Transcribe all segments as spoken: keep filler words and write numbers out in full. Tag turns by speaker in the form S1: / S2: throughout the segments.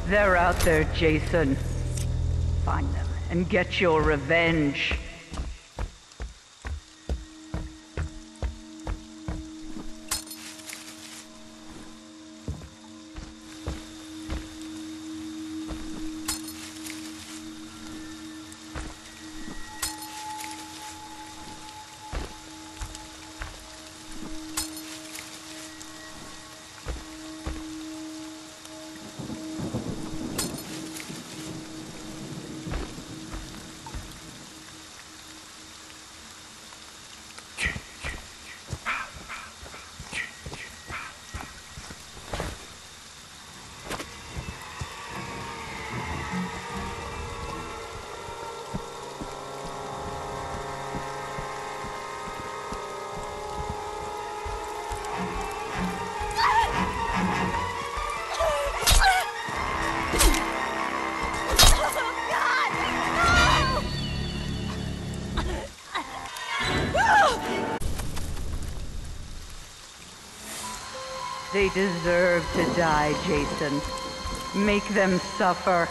S1: They're out there, Jason. Find them and get your revenge. They deserve to die, Jason. Make them suffer.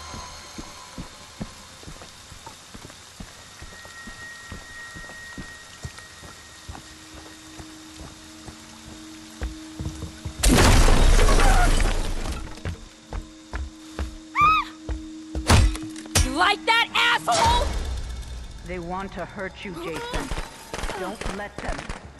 S2: You like that, asshole?
S1: They want to hurt you, Jason. Don't let them.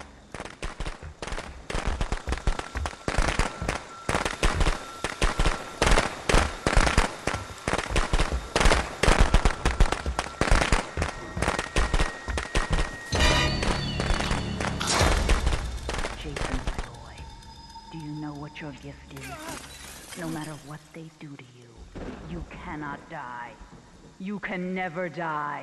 S1: Your gift is, no matter what they do to you, you cannot die. You can never die.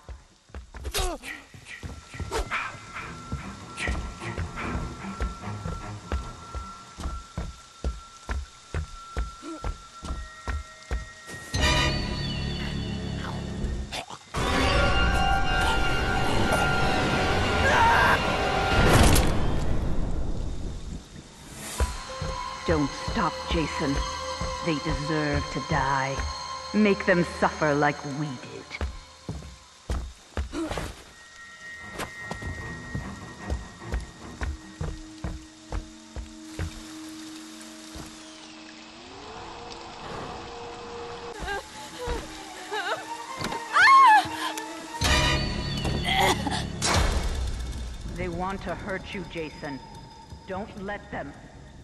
S1: Don't stop, Jason. They deserve to die. Make them suffer like we did. They want to hurt you, Jason. Don't let them.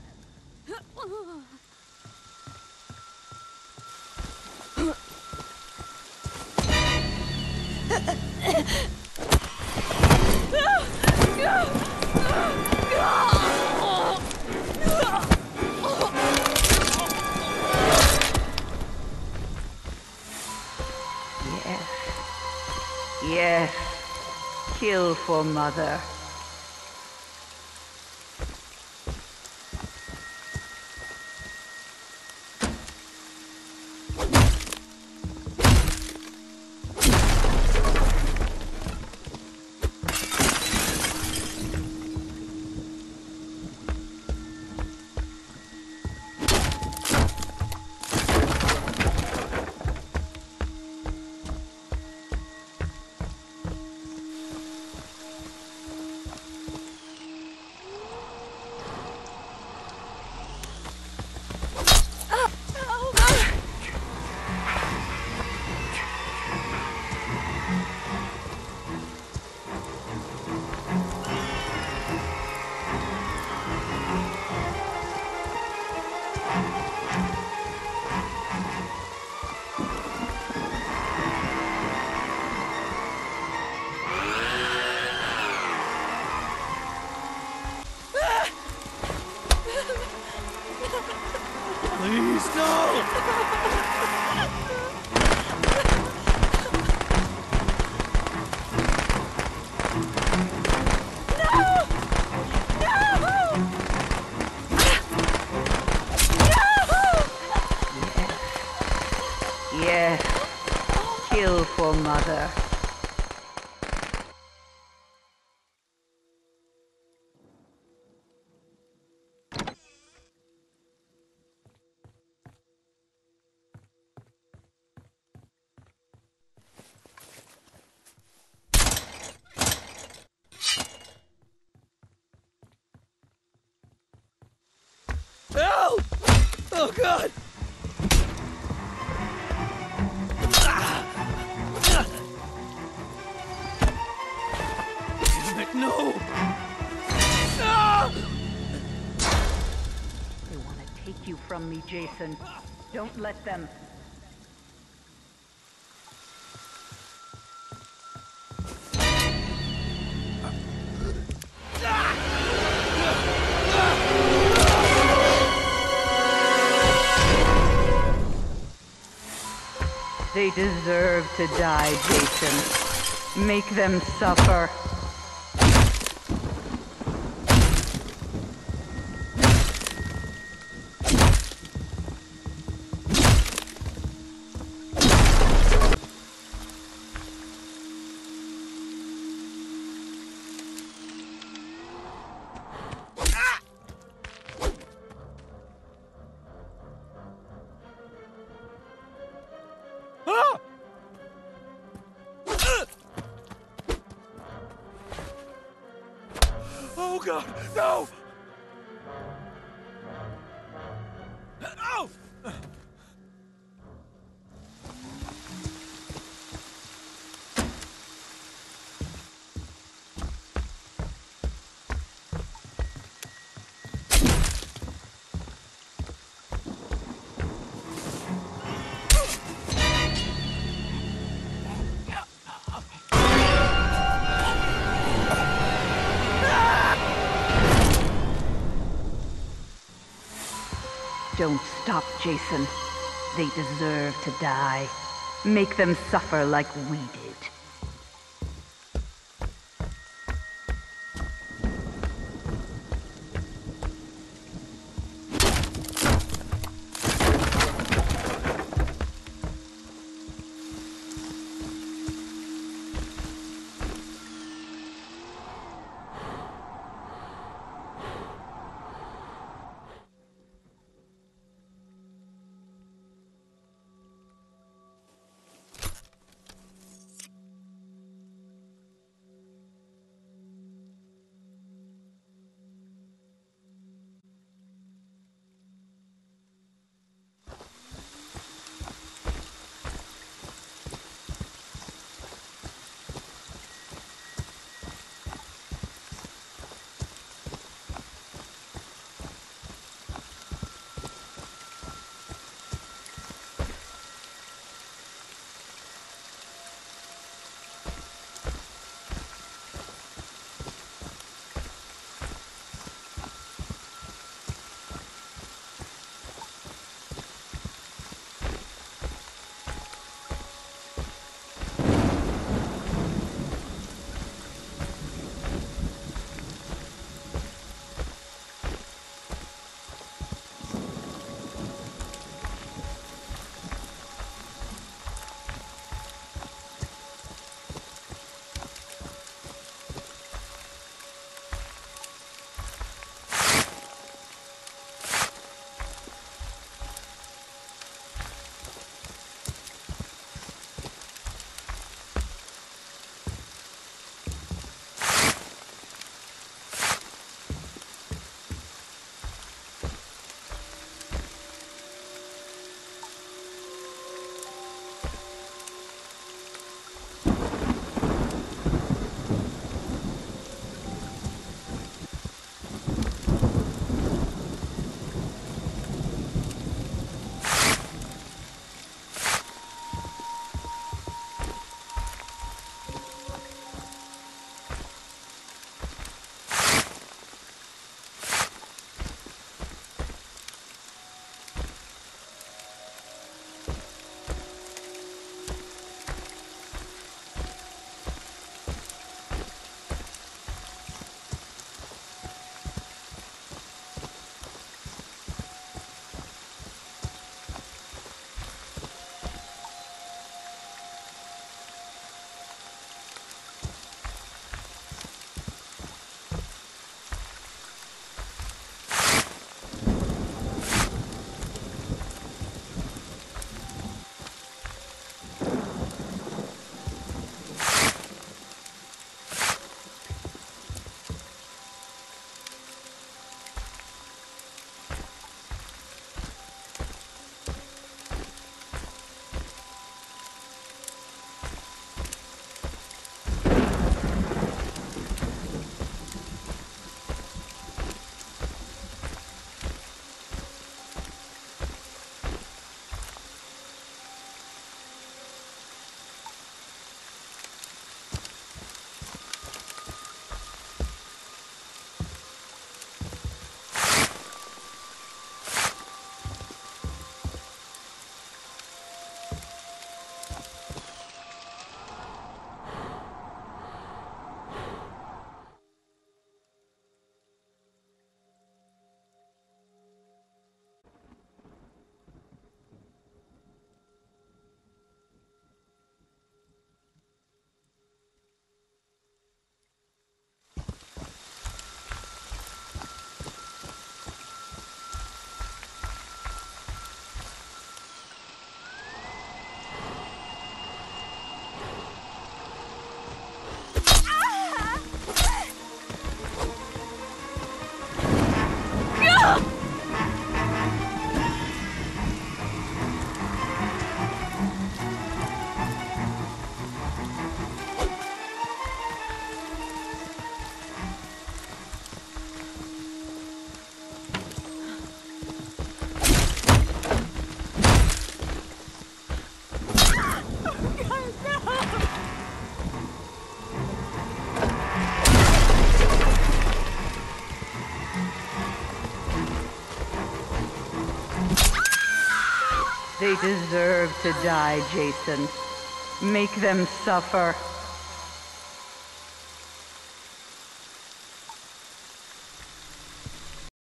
S1: Yes. Yes. Kill for Mother.
S3: Please, no!
S1: Yes. Kill for Mother.
S3: Help! Oh God! Damn it, no! Ah!
S1: They want to take you from me, Jason. Don't let them. They deserve to die, Jason. Make them suffer.
S3: Ah! Oh God, no! Oh!
S1: Don't stop, Jason. They deserve to die. Make them suffer like we did. They deserve to die, Jason. Make them suffer.